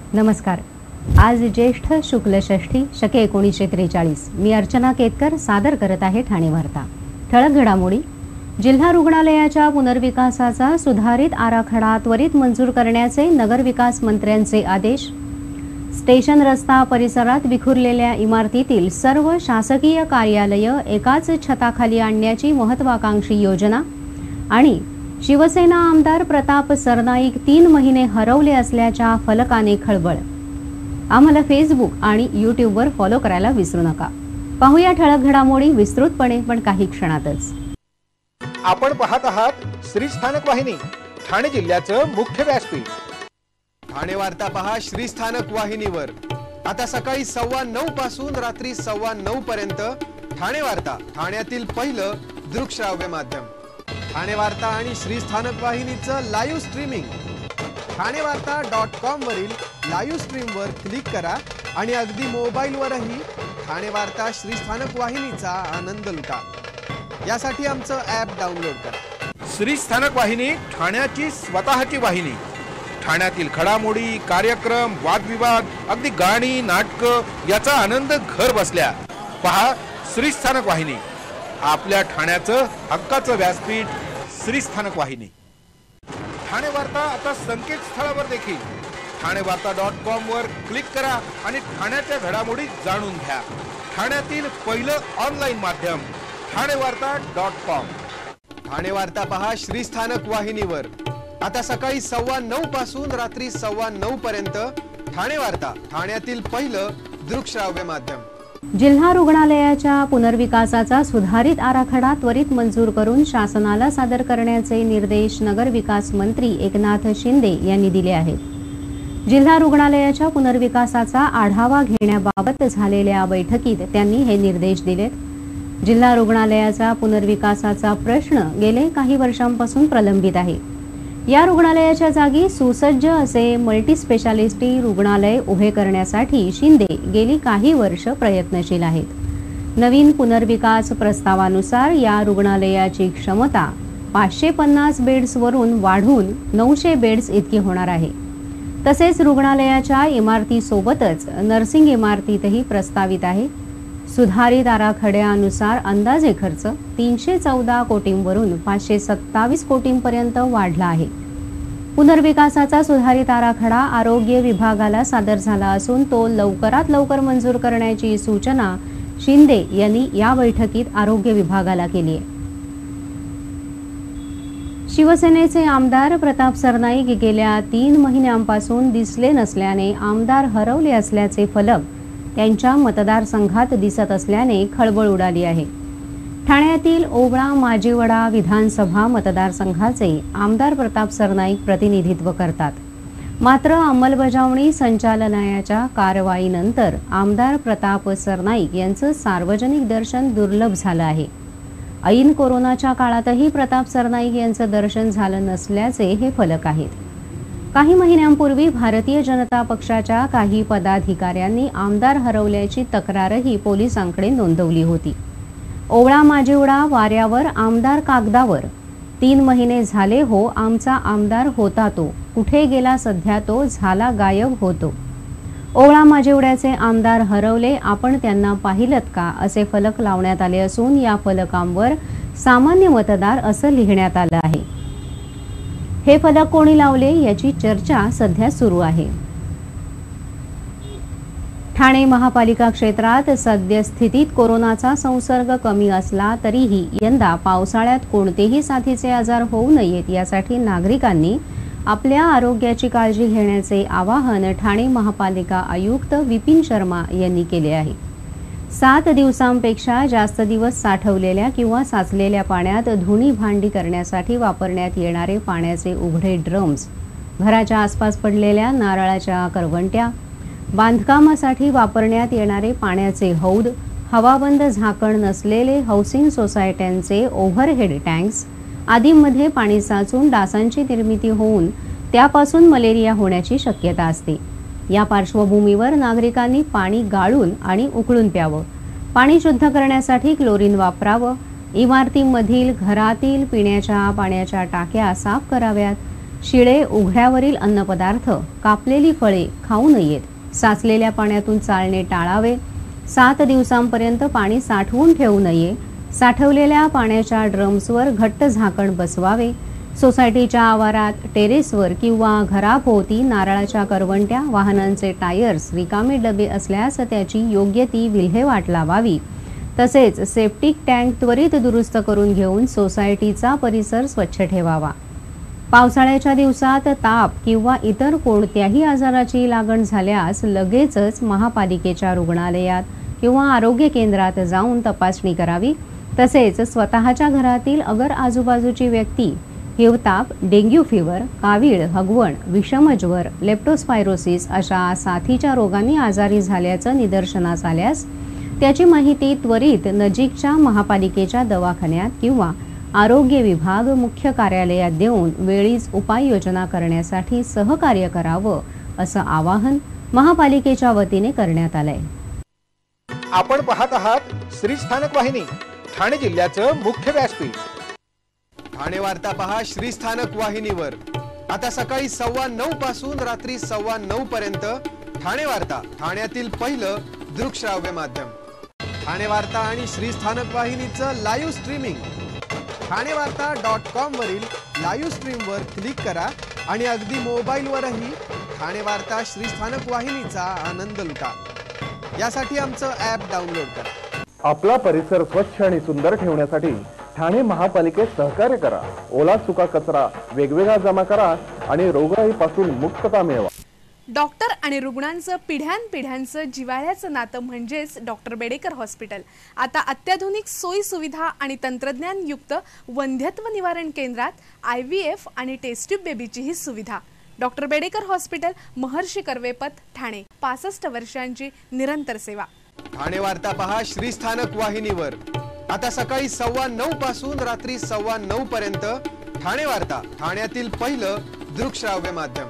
नमस्कार। आज ज्येष्ठ शुक्ल षष्ठी शके 1943। मी अर्चना केतकर सादर करत आहे ठाणे वार्ता। ठळक घडामोडी। जिल्हा रुग्णालयाच्या पुनर्विकासाचा सुधारित आराखडा त्वरित मंजूर करण्याचे नगरविकास मंत्र्यांचे आदेश। स्टेशन रस्ता परिसरात विखुरलेल्या इमारतीतील सर्व शासकीय कार्यालये एकाच छताखाली आणण्याची महत्त्वाकांक्षी योजना। आणि शिवसेना आमदार प्रताप सरनाईक 3 महिने हरवले असल्याच्या फलकाने खळबळ। आम्हाला फेसबुक आणि यूट्यूबवर फॉलो करायला विसरू नका। पाहूया ठळक घडामोडी विस्तृतपणे पण काही क्षणातच। आपण पाहत आहात श्री स्थानक वाहिनी, ठाणे जिल्ह्याचं मुख्य व्यासपीठ। ठाणे वार्ता पहा श्री स्थानक वाहिनीवर। आता सकाळी 9:15 पासून रात्री 9:15 पर्यंत ठाणे वार्ता, ठाण्यातील पहिलं दृकश्राव्य माध्यम। ठाणे वार्ता आणि श्री स्थानक वाहिनीचं लाईव्ह स्ट्रीमिंग ठाणेवार्ता.com वरील लाईव्ह स्ट्रीमवर क्लिक करा आणि अगदी मोबाईलवरही ठाणे वार्ता श्री स्थानक वाहिनीचा आनंद लुटा। यासाठी आमचं ॲप डाउनलोड करा। श्री स्थानक वाहिनी ठाण्याची स्वतःची वाहिनी। ठाण्यातील घडामोडी, कार्यक्रम, वादविवाद, अगदी गाणी, नाटकं याचा आनंद घर बसल्या पहा श्री स्थानक वाहिनी। आपल्या ठाण्याचं हक्काचं व्यासपीठ श्री स्थानक वाहिनी। ठाणे वार्ता आता संकेतस्थळावर देखील ठाणेवार्ता.com वर क्लिक करा आणि ठाण्याच्या घडामोडी जाणून घ्या। ठाण्यातील पहिलं ऑनलाईन माध्यम ठाणेवार्ता.com। ठाणे वार्ता पहा श्री स्थानक वाहिनीवर। आता सकाळी 9:15 पासून रात्री 9:15 पर्यंत ठाणे वार्ता, ठाण्यातील पहिलं दृकश्राव्य माध्यम। जिल्हा रुग्णालयाच्या पुनर्विकासाचा सुधारित आराखडा त्वरित मंजूर करून शासनाला सादर करण्याचे निर्देश नगरविकास मंत्री एकनाथ शिंदे यांनी दिले आहेत। जिल्हा रुग्णालयाच्या पुनर्विकासाचा आढावा घेण्याबाबत झालेल्या बैठकीत त्यांनी हे निर्देश दिलेत। जिल्हा रुग्णालयाचा पुनर्विकासाचा प्रश्न गेले काही वर्षांपासून प्रलंबित आहे। या रुग्णालयाच्या जागी सुसज्ज असे मल्टीस्पेशालिटी रुग्णालय उभे करण्यासाठी शिंदे गेली काही वर्ष प्रयत्नशील आहेत। नवीन पुनर्विकास प्रस्तावानुसार या रुग्णालयाची क्षमता 550 बेड्सवरून वाढून 900 बेड्स इतकी होणार आहे। तसेच रुग्णालयाच्या इमारतीसोबतच नर्सिंग इमारतीतही प्रस्तावित आहे। सुधारित आराखड्यानुसार अंदाजे खर्च 314 कोटींवरून 527 कोटींपर्यंत वाढला आहे। पुनर्विकासाचा सुधारित आराखडा आरोग्य विभागाला सादर झाला असून तो लवकरात लवकर मंजूर करण्याची सूचना शिंदे यांनी या बैठकीत आरोग्य विभागाला केली आहे। शिवसेनेचे आमदार प्रताप सरनाईक गेल्या 3 महिन्यांपासून दिसले नसल्याने आमदार हरवले असल्याचे फलक त्यांच्या मतदारसंघात दिसत असल्याने खळबळ उडाली आहे। ठाण्यातील ओवळा माजिवडा विधानसभा मतदारसंघाचे आमदार प्रताप सरनाईक प्रतिनिधित्व करतात। मात्र अंमलबजावणी संचालनालयाच्या कारवाईनंतर आमदार प्रताप सरनाईक यांचं सार्वजनिक दर्शन दुर्लभ झालं आहे। ऐन कोरोनाच्या काळातही प्रताप सरनाईक यांचं दर्शन झालं नसल्याचे हे फलक आहेत। काही महिन्यांपूर्वी भारतीय जनता पक्षाच्या काही पदाधिकाऱ्यांनी आमदार हरवल्याची तक्रारही पोलिसांकडे नोंदवली होती। ओवळा माजिवडा वाऱ्यावर आमदार कागदावर 3 महिने झाले हो आमचा आमदार होता तो कुठे गेला सध्या तो झाला गायब होतो। ओवळा माजिवड्याचे आमदार हरवले आपण त्यांना पाहिलत का असे फलक लावण्यात आले असून या फलकांवर सामान्य मतदार असं लिहिण्यात आलं आहे। हे फलक कोणी लावले याची चर्चा सध्या सुरू आहे। ठाणे महापालिका क्षेत्रात सद्यस्थितीत कोरोनाचा संसर्ग कमी असला तरीही यंदा पावसाळ्यात कोणतेही साथीचे आजार होऊ नयेत यासाठी नागरिकांनी आपल्या आरोग्याची काळजी घेण्याचे आवाहन ठाणे महापालिका आयुक्त विपिन शर्मा यांनी केले आहे। 7 दिवसांपेक्षा जास्त दिवस साठवलेल्या किंवा साचलेल्या पाण्यात धुणी भांडी करण्यासाठी वापरण्यात येणारे पाण्याचे उघडे ड्रम्स, घराच्या आसपास पडलेल्या नारळाच्या करवंट्या, बांधकामासाठी वापरण्यात येणारे पाण्याचे हौद, हवाबंद झाकण नसलेले हाऊसिंग सोसायट्यांचे ओव्हरहेड टँक्स आदींमध्ये पाणी साचून डासांची निर्मिती होऊन त्यापासून मलेरिया होण्याची शक्यता असते। या पार्श्वभूमीवर नागरिकांनी पाणी गाळून आणि उकळून प्यावं। पाणी शुद्ध करण्यासाठी क्लोरीन वापरावं। इमारतीमधील घरातील पिण्याच्या पाण्याच्या टाक्या साफ कराव्यात। शिळे उघड्यावरील अन्नपदार्थ, कापलेली फळे खाऊ नयेत. साचलेल्या पाण्यातून चालणे टाळावे. 7 दिवसांपर्यंत पाणी साठवून ठेवू नये. साठवलेल्या पाण्याच्या ड्रम्सवर घट्ट झाकण बसवावे. सोसायटीच्या आवारात, टेरेसवर किंवा घराभोवती नारळाच्या करवंट्या, वाहनांचे टायर्स, रिकामे डबे असल्यास त्याची योग्य ती विल्हेवाट लावावी. तसेच सेप्टिक टँक त्वरित दुरुस्त करून घेऊन सोसायटीचा परिसर स्वच्छ ठेवावा. पावसाळ्याच्या दिवसात ताप किंवा इतर कोणत्याही आजाराची लागण झाल्यास लगेचच महापालिकेच्या रुग्णालयात किंवा आरोग्य केंद्रात जाऊन तपासणी करावी. तसेच स्वतःच्या घरातील अगर आजूबाजूची व्यक्ती हिवताप, डेंग्यू फीवर, कावीळ, हगवण, विषमज्वर, लेप्टोस्पायरोसिस अशा साथीच्या रोगांनी आजारी झाल्याचं निदर्शनास आल्यास त्याची माहिती त्वरित नजीकच्या महापालिकेच्या दवाखान्यात किंवा आरोग्य विभाग मुख्य कार्यालयात देऊन वेळीच उपाययोजना करण्यासाठी सहकार्य करावं, असं आवाहन महापालिकेच्या वतीने करण्यात आलंय. आपण पाहत आहात श्री स्थानक वाहिनी, ठाणे जिल्ह्याचं मुख्य व्यासपीठ. ठाणे वार्ता पहा श्री स्थानक वाहिनीवर. आता सकाळी 9:15 पासून रात्री 9:15 पर्यंत ठाणे वार्ता, ठाण्यातील पहिलं दृकश्राव्य माध्यम. ठाणे वार्ता आणि श्री स्थानक वाहिनीचं लाईव्ह स्ट्रीमिंग ठाणेवार्ता.com वरील लाईव्ह स्ट्रीमवर क्लिक करा आणि अगदी मोबाईलवरही ठाणे वार्ता श्री स्थानक वाहिनीचा आनंद लुटा. यासाठी आमचं ॲप डाउनलोड करा. आपला परिसर स्वच्छ आणि सुंदर ठेवण्यासाठी ठाणे महापालिकेत सहकार्य करा. ओला सुका कचरा वेगवेगळा जमा करा आणि रोगराईपासून मुक्तता मिळवा. डॉक्टर आणि रुग्णांचं पिढ्यानपिढ्यांचं जिव्हाळ्याचं नातं म्हणजेच डॉक्टर बेडेकर हॉस्पिटल. आता अत्याधुनिक सोयी सुविधा आणि तंत्रज्ञानयुक्त वंध्यत्व निवारण केंद्रात IVF आणि टेस्ट ट्यूब बेबीचीही सुविधा. Doctor Bedekar hospital, Maharshi Karvepath, Thane. 65 वर्षांची निरंतर सेवा. ठाणे वार्ता पहा श्री स्थानक वाहिनीवर. आता सकाळी 9:15 पासून रात्री 9:15 पर्यंत ठाणे वार्ता, ठाण्यातील पहिलं दृकश्राव्य माध्यम.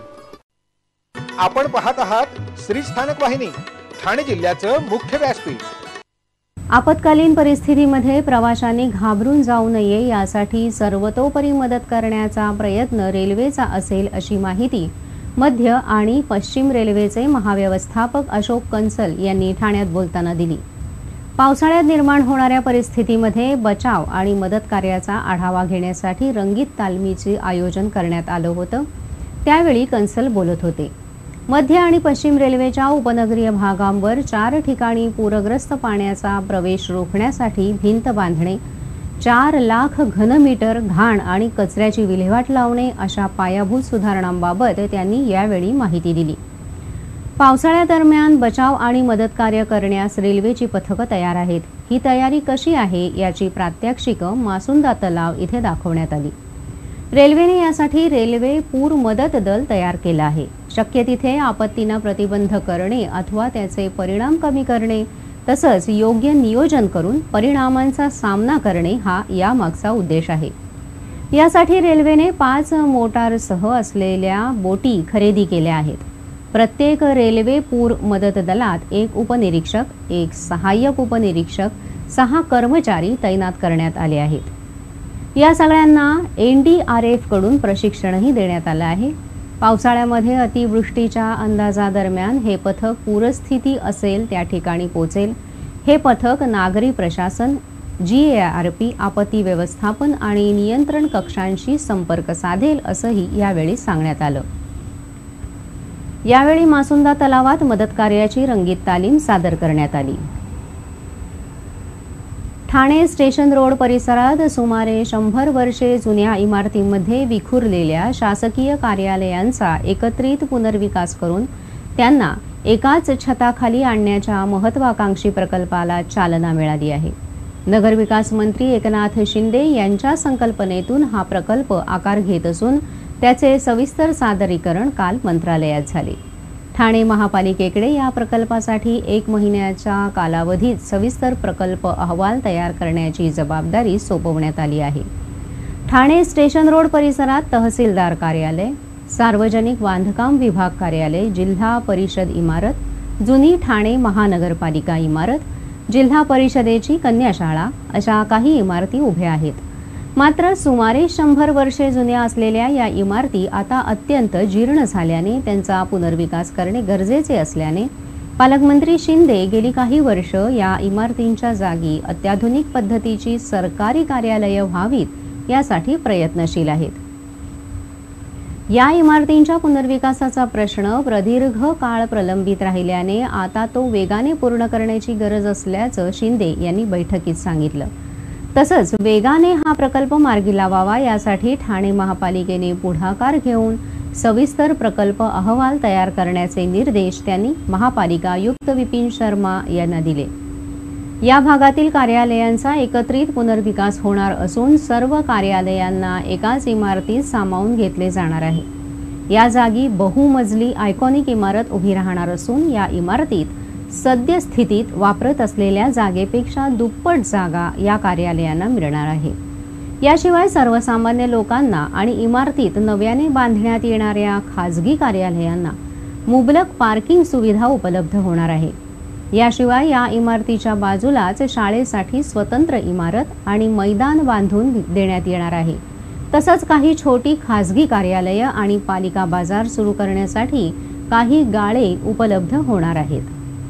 आपण पाहत आहात श्री स्थानक वाहिनी, ठाणे जिल्ह्याचं मुख्य व्यासपीठ. आपत्कालीन परिस्थितीमध्ये प्रवाशांनी घाबरून जाऊ नये यासाठी सर्वतोपरी मदत करण्याचा प्रयत्न रेल्वेचा असेल, अशी माहिती मध्य आणि पश्चिम रेल्वेचे महाव्यवस्थापक अशोक कंसल यांनी ठाण्यात बोलताना दिली. पावसाळ्यात निर्माण होणाऱ्या परिस्थितीमध्ये बचाव आणि मदत कार्याचा आढावा घेण्यासाठी रंगीत तालमीचे आयोजन करण्यात आलं होतं. त्यावेळी कंसल बोलत होते. मध्य आणि पश्चिम रेल्वेच्या उपनगरीय भागांवर 4 ठिकाणी पूरग्रस्त पाण्याचा प्रवेश रोखण्यासाठी भिंत बांधणे, 4 लाख घनमीटर घाण आणि कचऱ्याची विल्हेवाट लावणे अशा पायाभूत सुधारणांबाबत त्यांनी यावेळी माहिती दिली. पावसाळ्यादरम्यान बचाव आणि मदत कार्य करण्यास रेल्वेची पथकं तयार आहेत. ही तयारी कशी आहे याची प्रात्यक्षिकं मासुंदा तलाव इथे दाखवण्यात आली. रेल्वेने यासाठी रेल्वे पूर मदत दल तयार केलं आहे. शक्य तिथे आपत्तींना प्रतिबंध करणे अथवा त्याचे परिणाम कमी करणे तसंच योग्य नियोजन करून परिणामांचा सामना करणे हा यामागचा उद्देश आहे. यासाठी रेल्वेने 5 मोटारसह असलेल्या बोटी खरेदी केल्या आहेत. प्रत्येक रेल्वे पूर मदत दलात 1 उपनिरीक्षक, 1 सहाय्यक उपनिरीक्षक, 6 कर्मचारी तैनात करण्यात आले आहेत. या सगळ्यांना NDRF कडून प्रशिक्षणही देण्यात आलं आहे. पावसाळ्यामध्ये अतिवृष्टीच्या अंदाजादरम्यान हे पथक पूरस्थिती असेल त्या ठिकाणी पोहोचेल. हे पथक नागरी प्रशासन, GARP, आपत्ती व्यवस्थापन आणि नियंत्रण कक्षांशी संपर्क साधेल असंही यावेळी सांगण्यात आलं. यावेळी मासुंदा तलावात मदत कार्याची रंगीत तालीम सादर करण्यात आली. ठाणे स्टेशन रोड परिसरात सुमारे 100 वर्षे जुन्या इमारतींमध्ये विखुरलेल्या शासकीय कार्यालयांचा एकत्रित पुनर्विकास करून त्यांना एकाच छताखाली आणण्याच्या महत्त्वाकांक्षी प्रकल्पाला चालना मिळाली आहे. नगरविकास मंत्री एकनाथ शिंदे यांच्या संकल्पनेतून हा प्रकल्प आकार घेत असून त्याचे सविस्तर सादरीकरण काल मंत्रालयात झाले. ठाणे महापालिकेकडे या प्रकल्पासाठी 1 महिन्याच्या कालावधीत सविस्तर प्रकल्प अहवाल तयार करण्याची जबाबदारी सोपवण्यात आली आहे. ठाणे स्टेशन रोड परिसरात तहसीलदार कार्यालय, सार्वजनिक बांधकाम विभाग कार्यालय, जिल्हा परिषद इमारत, जुनी ठाणे महानगरपालिका इमारत, जिल्हा परिषदेची कन्याशाळा अशा काही इमारती उभ्या आहेत. मात्र सुमारे 100 वर्षे जुन्या असलेल्या या इमारती आता अत्यंत जीर्ण झाल्याने त्यांचा पुनर्विकास करणे गरजेचे असल्याने पालकमंत्री शिंदे गेली काही वर्ष या इमारतींच्या जागी अत्याधुनिक पद्धतीची सरकारी कार्यालये व्हावीत यासाठी प्रयत्नशील आहेत। या इमारतींच्या पुनर्विकासाचा प्रश्न प्रदीर्घ काळ प्रलंबित राहिल्याने आता तो वेगाने पूर्ण करण्याची गरज असल्याचं शिंदे यांनी बैठकीत सांगितलं। तसंच वेगाने हा प्रकल्प मार्गी लावावा यासाठी ठाणे महापालिकेने पुढाकार घेऊन सविस्तर प्रकल्प अहवाल तयार करण्याचे निर्देश त्यांनी महापालिका आयुक्त विपिन शर्मा यांना दिले। या भागातील कार्यालयांचा एकत्रित पुनर्विकास होणार असून सर्व कार्यालयांना एकाच इमारतीत सामावून घेतले जाणार आहे। या जागी बहुमजली आयकॉनिक इमारत उभी राहणार असून या इमारतीत सद्यस्थितीत वापरत असलेल्या जागेपेक्षा दुप्पट जागा या कार्यालयांना मिळणार आहे। याशिवाय सर्वसामान्य लोकांना आणि इमारतीत नव्याने बांधण्यात येणाऱ्या खाजगी कार्यालयांना मुबलक पार्किंग सुविधा उपलब्ध होणार आहे। याशिवाय या इमारतीच्या बाजूलाच शाळेसाठी स्वतंत्र इमारत आणि मैदान बांधून देण्यात येणार आहे। तसंच काही छोटी खाजगी कार्यालये आणि पालिका बाजार सुरू करण्यासाठी काही गाळे उपलब्ध होणार आहेत।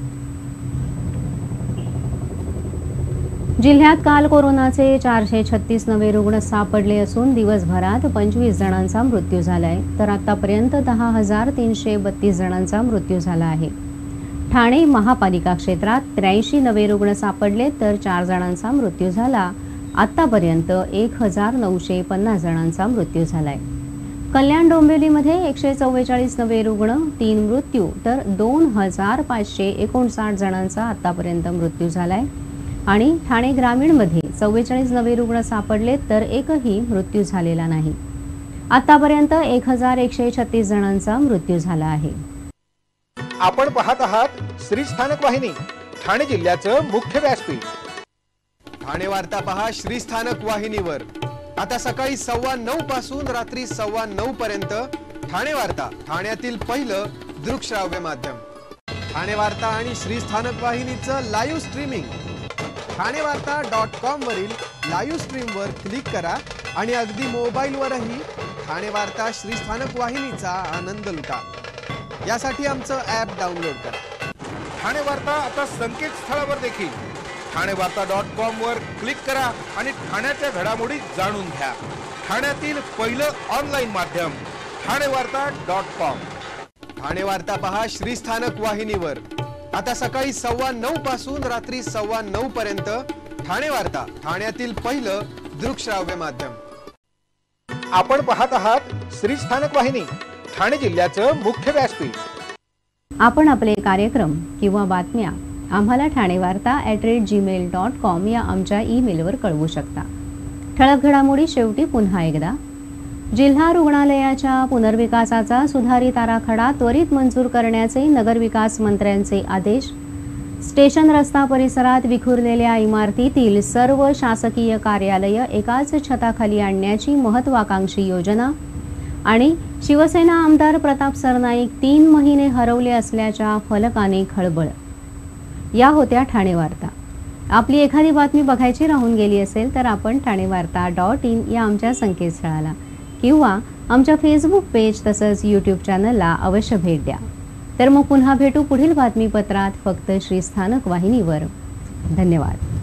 जिल्ह्यात काल कोरोनाचे 436 नवे रुग्ण सापडले असून दिवसभरात 25 जणांचा मृत्यू झालाय, तर आतापर्यंत 10,332 जणांचा मृत्यू झाला आहे। ठाणे महापालिका क्षेत्रात 83 नवे रुग्ण सापडले, तर 4 जणांचा मृत्यू झाला। आतापर्यंत 1,950 जणांचा मृत्यू झालाय। कल्याण डोंबिवलीमध्ये 144 नवे रुग्ण, 3 मृत्यू, तर 2,559 जणांचा आतापर्यंत मृत्यू झालाय आणि ठाणे ग्रामीणमध्ये 44 नवे रुग्ण सापडले, तर एकही मृत्यू झालेला नाही। आतापर्यंत 1,136 जणांचा मृत्यू झाला आहे। आपण पाहत आहात श्री स्थानक वाहिनी, ठाणे जिल्ह्याचं मुख्य व्यासपीठ। ठाणे वार्ता पहा श्री स्थानक वाहिनीवर। आता सकाळी 9:15 पासून रात्री 9:15 पर्यंत ठाणे वार्ता, ठाण्यातील पहिलं दृकश्राव्य माध्यम। ठाणे वार्ता आणि श्री स्थानक वाहिनीचं लाईव्ह स्ट्रीमिंग ठाणेवार्ता.com वरील लाईव्ह स्ट्रीमवर क्लिक करा आणि अगदी मोबाईलवरही ठाणे वार्ता श्री स्थानक वाहिनीचा आनंद लुटा। यासाठी आमचं ॲप डाउनलोड करा। ठाणे वार्ता आता संकेतस्थळावर देखील ठाणेवार्ता.com वर क्लिक करा आणि ठाण्याच्या घडामोडी जाणून घ्या। ठाण्यातील पहिलं ऑनलाईन माध्यम ठाणेवार्ता.com। ठाणे वार्ता पहा श्री स्थानक वाहिनीवर। आता सकाळी 9:15 पासून रात्री 9:15 पर्यंत ठाणे वार्ता, ठाण्यातील पहिलं दृकश्राव्य माध्यम। आपण पाहत आहात श्री स्थानक वाहिनी, ठाणे जिल्ह्याचं मुख्य व्यासपीठ। आपण आपले कार्यक्रम किंवा बातम्या आम्हाला ठाणेवार्ता@gmail.com या आमच्या ईमेलवर कळवू शकता। ठळक घडामोडी शेवटी पुन्हा एकदा। जिल्हा रुग्णालयाच्या पुनर्विकासाचा सुधारित आराखडा त्वरित मंजूर करण्याचे नगरविकास मंत्र्यांचे आदेश। स्टेशन रस्ता परिसरात विखुरलेल्या इमारतीतील सर्व शासकीय कार्यालये एकाच छताखाली आणण्याची महत्त्वाकांक्षी योजना। आणि शिवसेना आमदार प्रताप सरनाईक 3 महिने हरवले असल्याच्या फलकाने खळबळ। या होत्या ठाणे वार्ता। आपली एखादी बातमी बघायची राहून गेली असेल तर आपण ठाणेवार्ता.in या आमच्या संकेतस्थळाला किंवा आमच्या फेसबुक पेज तसंच यूट्यूब चॅनलला अवश्य भेट द्या। तर मग पुन्हा भेटू पुढील बातमीपत्रात फक्त श्री स्थानक वाहिनीवर। धन्यवाद।